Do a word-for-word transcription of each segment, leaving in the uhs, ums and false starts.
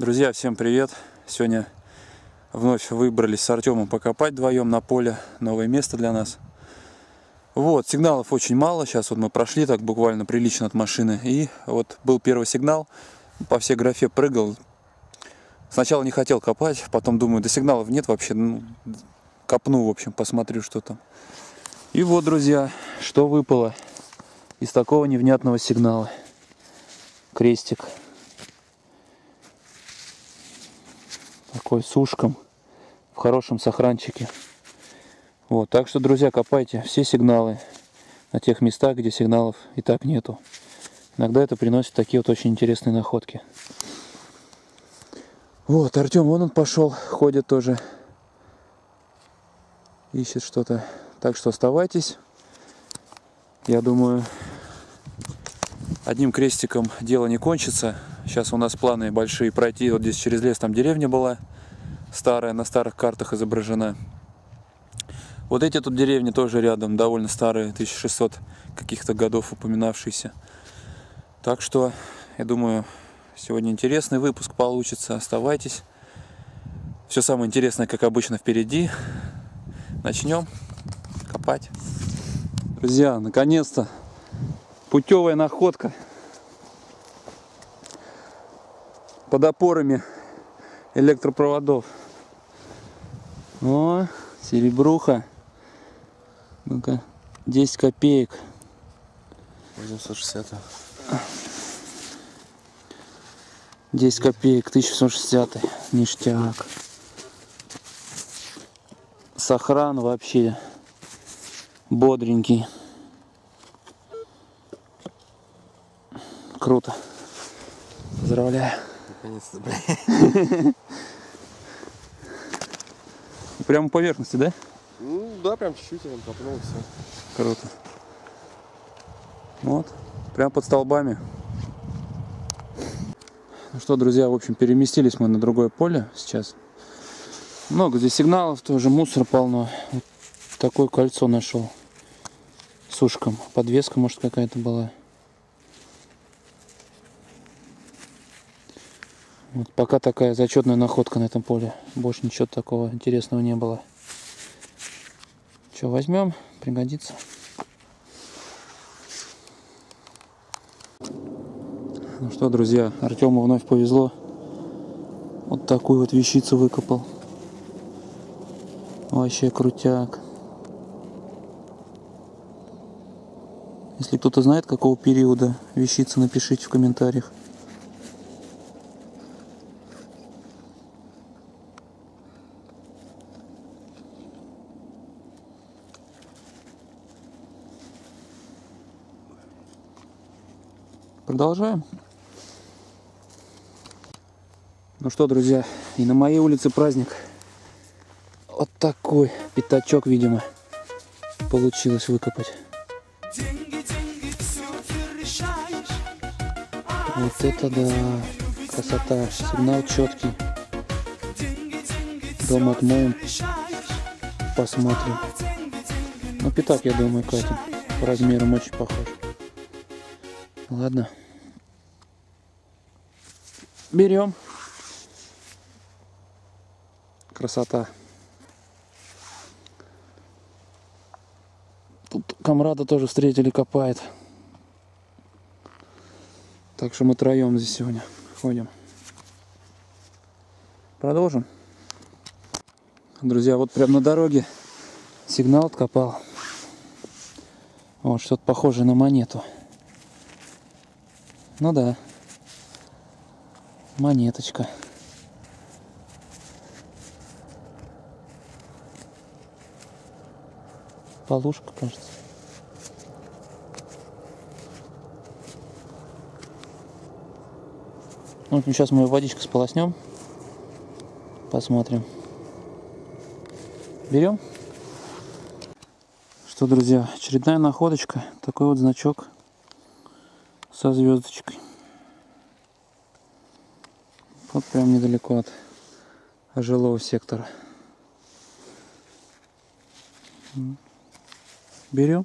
Друзья, всем привет! Сегодня вновь выбрались с Артемом покопать вдвоем на поле. Новое место для нас. Вот, сигналов очень мало. Сейчас вот мы прошли так буквально прилично от машины. И вот был первый сигнал. По всей графе прыгал. Сначала не хотел копать, потом думаю, да сигналов нет вообще. Ну, копну, в общем, посмотрю, что там. И вот, друзья, что выпало из такого невнятного сигнала. Крестик. Такой с ушком, в хорошем сохранчике. Вот, так что, друзья, копайте все сигналы на тех местах, где сигналов и так нету. Иногда это приносит такие вот очень интересные находки. Вот, Артем, вон он пошел, ходит тоже, ищет что-то. Так что оставайтесь. Я думаю, одним крестиком дело не кончится. Сейчас у нас планы большие пройти. Вот здесь через лес там деревня была старая, на старых картах изображена. Вот эти тут деревни тоже рядом, довольно старые, тысяча шестисот каких-то годов упоминавшиеся. Так что, я думаю, сегодня интересный выпуск получится. Оставайтесь. Все самое интересное, как обычно, впереди. Начнем копать. Друзья, наконец-то путевая находка. Под опорами электропроводов. О, серебруха. Ну-ка, десять копеек. восемьсот шестьдесят. десять копеек, тысяча восемьсот шестьдесят. Ништяк. Сохран вообще бодренький. Круто. Поздравляю. Наконец-то, блин. Прямо по поверхности, да? Ну да, прям чуть-чуть я там копнул и все. Круто. Вот, прямо под столбами. Ну что, друзья, в общем, переместились мы на другое поле сейчас. Много здесь сигналов, тоже мусор полно. Вот такое кольцо нашел с ушком. Подвеска, может, какая-то была. Вот пока такая зачетная находка на этом поле. Больше ничего такого интересного не было. Что, возьмем? Пригодится. Ну что, друзья, Артему вновь повезло. Вот такую вот вещицу выкопал. Вообще крутяк. Если кто-то знает, какого периода вещица, напишите в комментариях. Продолжаем. Ну что, друзья, и на моей улице праздник. Вот такой пятачок, видимо, получилось выкопать. Вот это да, красота, сигнал четкий. Дом отмоем, посмотрим. Ну, пятак, я думаю, Катя, по размерам очень похож. Ладно. Берем. Красота. Тут комрада тоже встретили, копает. Так что мы троем здесь сегодня ходим. Продолжим. Друзья, вот прямо на дороге сигнал откопал. Вот что-то похожее на монету. Ну да. Монеточка. Полушка, кажется. Ну, сейчас мы ее водичкой сполоснем. Посмотрим. Берем. Что, друзья, очередная находочка. Такой вот значок со звездочкой. Вот прям недалеко от жилого сектора. Берем.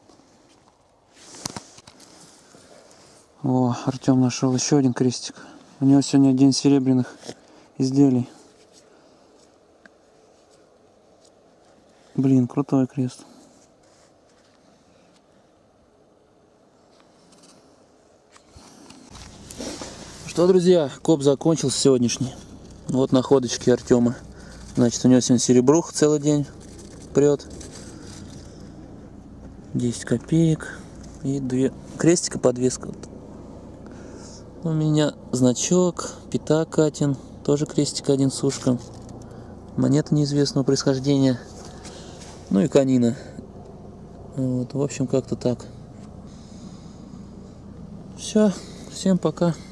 О, Артем нашел еще один крестик. У него сегодня день серебряных изделий. Блин, крутой крест. Что, друзья, коп закончился сегодняшний. Вот находочки Артема. Значит, у него сегодня серебрух целый день прет. десять копеек. И две крестика, подвеска. У меня значок, пятак Катин, тоже крестик один с ушком. Монета неизвестного происхождения. Ну и конина. Вот, в общем, как-то так. Все, всем пока.